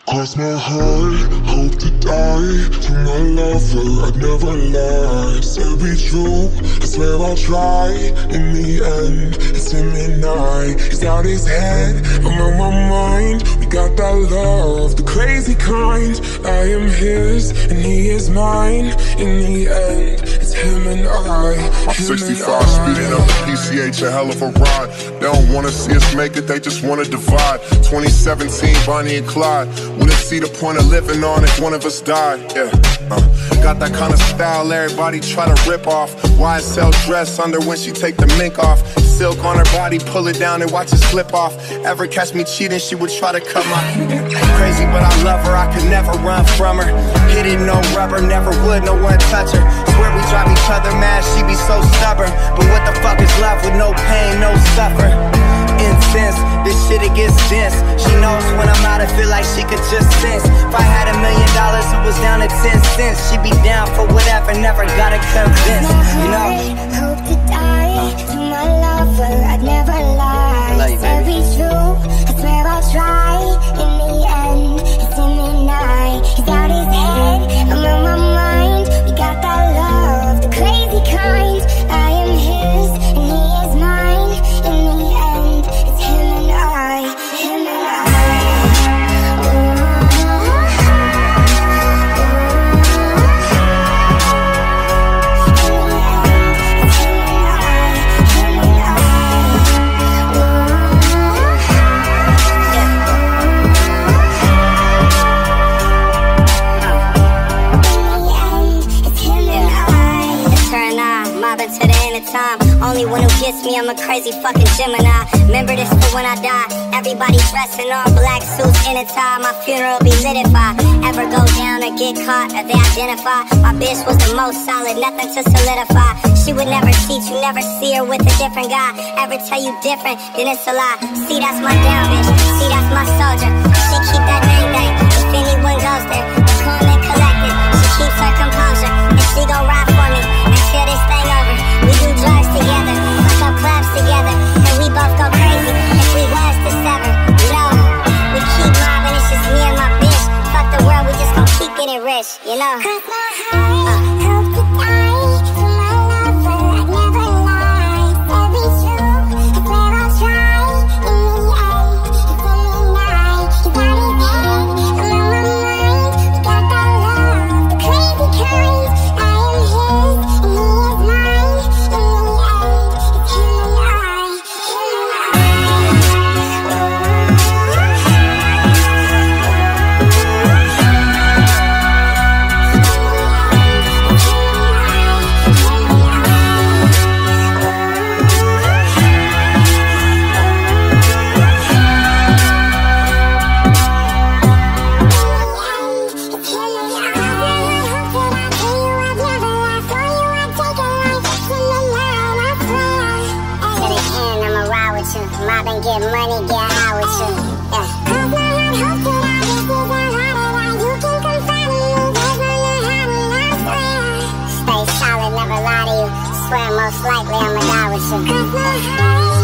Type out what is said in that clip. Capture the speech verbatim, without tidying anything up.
Cross my heart, hope to die. To my lover, I'd never lie. Say be true, I swear I'll try. In the end, it's him and I. He's out his head, I'm on my mind. We got that love, the crazy kind. I am his, and he is mine. In the end, it's him and I. I'm sixty-five, speeding up the P C H, a hell of a ride. They don't wanna see us make it, they just wanna divide. Twenty seventeen, Bonnie and Clyde. Wouldn't see the point of living on if one of us died. Yeah, uh, got that kind of style everybody try to rip off. Y S L dress under when she take the mink off. Silk on her body, pull it down and watch it slip off. Ever catch me cheating, she would try to cut my crazy, but I love her, I could never run from her. Hit it, no rubber, never would, no one touch her. Swear we drive each other mad, she be so stubborn. But what the fuck is love with no pain, no suffer? Intense, this shit it gets dense. She knows when I'm out, I feel like she could just sense. If I had a million dollars, it was down to ten cents. She'd be down for whatever, never gotta convince. You know, hope to die to my lover, I'd never lie. Love you, baby. Be true, I swear I'll try. In the end, it's him and I. He's out his head, I'm on my mind. We got that love, the crazy kind. I am his, and he is mine. In the end, it's him and I, him and I. Time. Only one who gets me, I'm a crazy fucking Gemini. Remember this for when I die. Everybody dressing all black suits in a tie. My funeral be lit if I ever go down or get caught or they identify. My bitch was the most solid, nothing to solidify. She would never cheat, you never see her with a different guy. Ever tell you different, then it's a lie. See, that's my down bitch, see, that's my soldier. She keep that name name, if anyone goes there. It's calm and collected, she keeps her composure. And she gon' ride for me until this thing over. We do drugs together, fuck up clubs together, and we both go crazy if we was to sever. You know, we keep mobbing, it's just me and my bitch. Fuck the world, we just gon' keep getting rich, you know. Cross my heart, hope to die. To my lover, I'd never lie. Say be true, I swear I'll try. In the end, it's him and I. He's out his head, I'm on my mind. We got that love, the crazy kind. I am his, and he is mine. Mobbing, get money, get high with you. Yeah. Cross my heart, hope to die. This is a heart attack. You can confide in me. There's no hiding, I swear. Stay solid, never lie to you. Swear most likely I'ma die with you. Cross my heart.